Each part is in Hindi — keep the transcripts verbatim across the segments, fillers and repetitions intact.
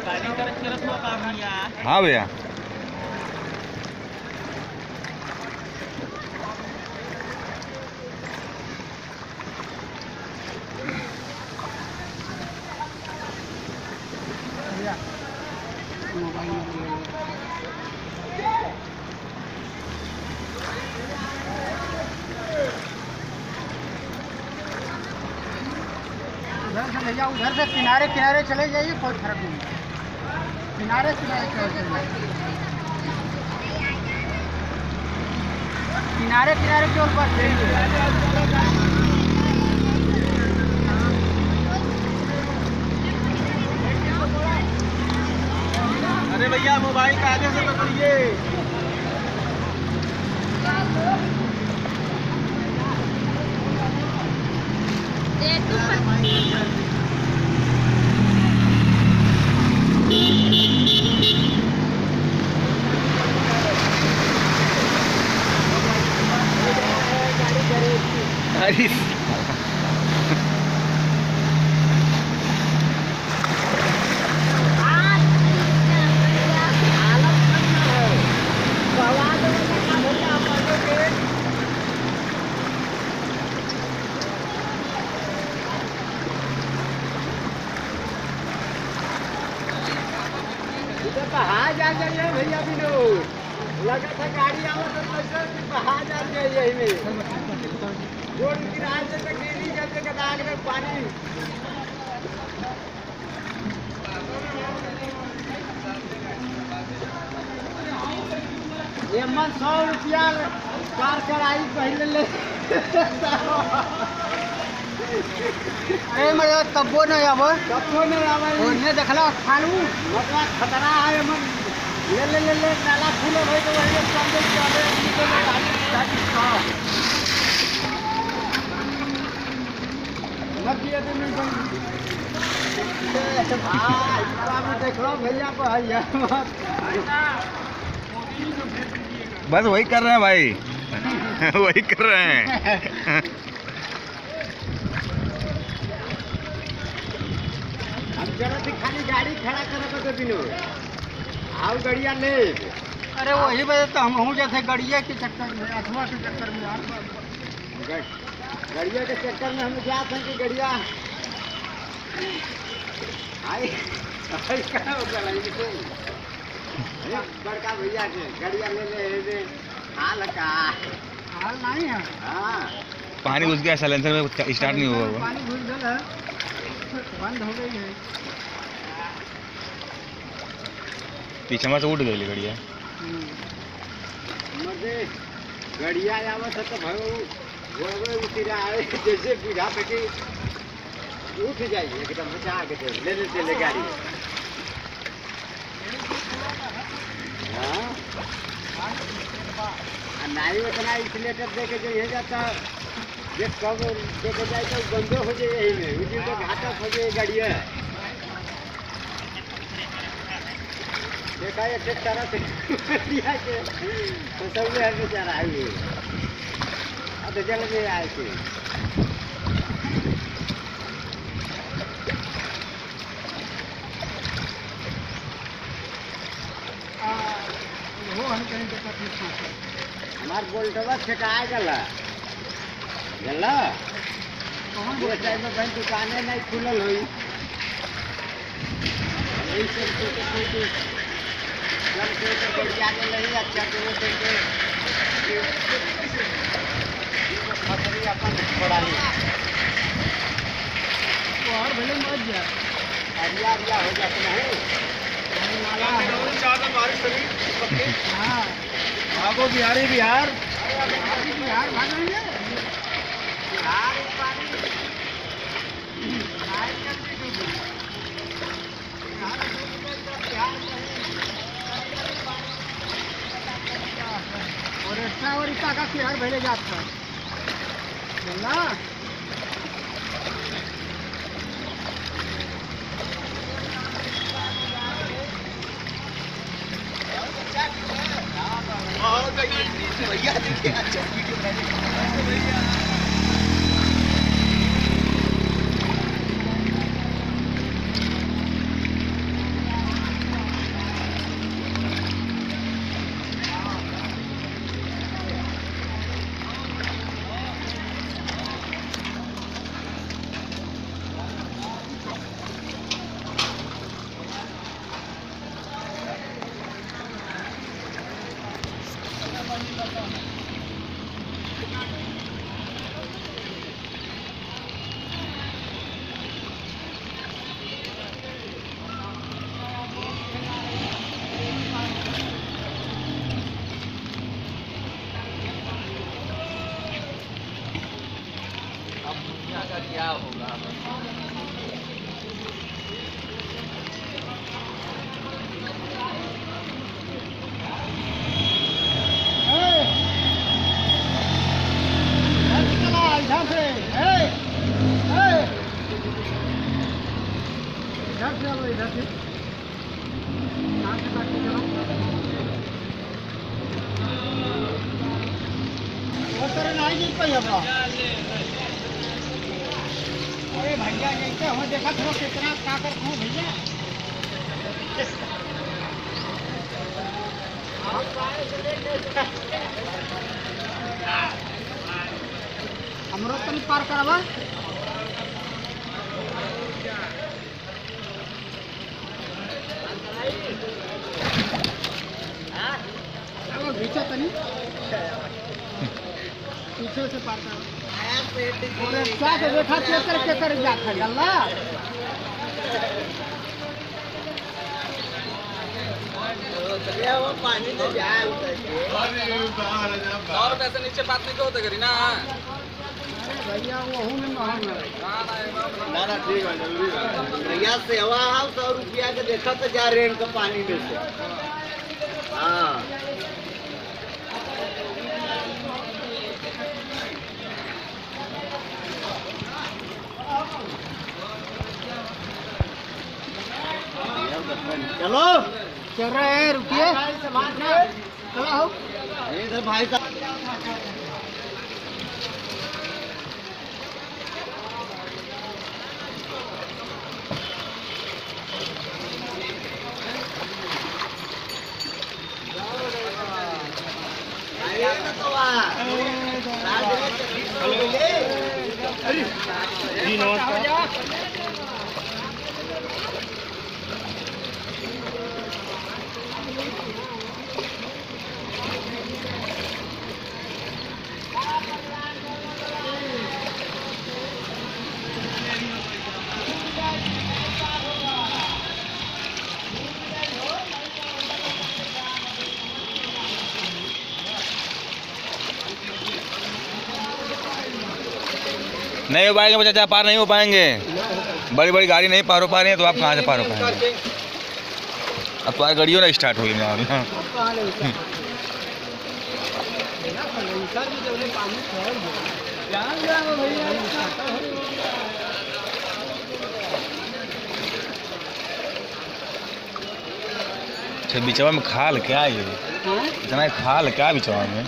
हाँ भैया। उधर से ले जाओ, उधर से किनारे किनारे चले जाइए, कोई फर्क नहीं। किनारे किनारे चले जाइए, किनारे किनारे के ऊपर अरे भैया मोबाइल का आगे से पकड़िए। अरे कहाँ जा जाइए भैया विनोद, लगा था गाड़ी आओ तो पैसा कहाँ जा जाइए यही में रोड किनारे से तक गिरी जाते गदाग में पानी। ये मन सौ रुपया कार कराई पहले ले ए मेरा तब्बो नहीं आवे, तब्बो नहीं आवे ओने देखला खालू मतलब खतरा है। मन ले ले ले ले नाला खुले भाई तो वही काम दे चले निकल गाड़ी गाड़ी का मत ये तो नहीं बन भाई अब देख लो भैया को भैया बस वही कर रहे हैं भाई वही कर रहे हैं। जरा से खाली गाड़ी खड़ा करो तो विनोद आओ गड़िया ले। अरे वही वजह तो हम हूँ जैसे गड़िया के चक्कर में अथवा के चक्कर में यार गड़िया के चक्कर में हम जाते हैं कि गड़िया आई क्या हो गया बड़का भैया के गड़िया ले ले हाल का हाल नहीं है। हाँ पानी घुस गया साइलेंसर में, स्टार्ट नहीं हुआ। पानी घुस गया बंद हो गई है, पीछे में से उठ गई गड़िया। मजे गड़िया आवत है तो भाई वो उतरा है जैसे पीढ़ा पे की उठ जाइए एकदम बचा के दे ले ले चले गाड़ी। हाँ नहीं उतना इंसुलेटर दे के जो ये जाता ये कब देखे जाए तो बंदे हो जाए यही में उसी तो घातक हो जाए गाड़िया। देखा ये ठीक तरह से दिया के तो सब में बेचारा है ये अब जल में आए थे। हमार बोल्टवा छकाए गला गला ये टाइम में बैंक दुकानें नहीं खुलल हुई यही सब तो जब से तो बढ़िया नहीं अच्छा तो वो देखे मछली अपन छोड़ा ली और भले मत जा अरिया अरिया हो जाते नहीं हाँ भागो बिहारी बिहार बिहार भाग रही है बिहार और एक्स्ट्रा और इतना का बिहार भेजे जाता है ना। भैया देखिए अच्छा वीडियो भैया इधर से इधर से चलो इधर से यहाँ से काट के चलो और तरह नहीं गिर पाई अब अरे भैया जैसे हम देखा थोड़ा कितना काकर हूँ भैया हमरो तनी पार करवा पीछे तनी पीछे से पार कर और क्या के देखा चेकर के कर जा खड़ी अल्लाह चलिए वो पानी तो जाए सौ रुपये से नीचे बात नहीं होते करी ना भैया वो हूँ में महान ना ना ठीक है जरूरी है भैया सेवा है सौ रुपया के देखा तो जा रेन का पानी में से हाँ चलो चल रहे हैं रुकिए चला हो इधर भाई साहब जी नमस्कार नहीं हो पाएंगे बच्चा, पार नहीं हो पाएंगे। बड़ी बड़ी गाड़ी नहीं पार हो पा रही है तो आप कहाँ से पार हो पाएंगे। अब तुम्हारी गाड़ियों ना स्टार्ट होगी ना अच्छा बिचवा में खाल क्या ये इतना खाल क्या बिचवा में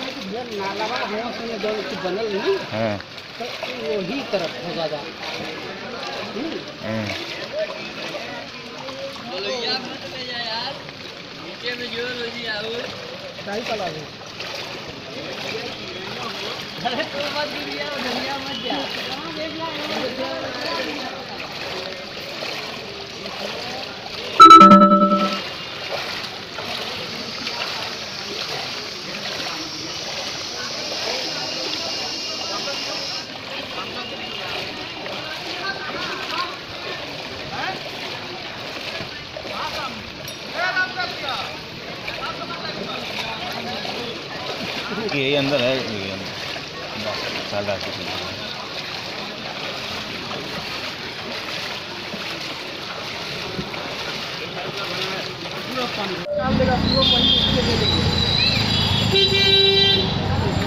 हाँ वही तरफ है ज़्यादा सही चला यही अंदर है, यही अंदर सादा पूरा पानी डाल देगा पूरा पानी उसके दे देंगे।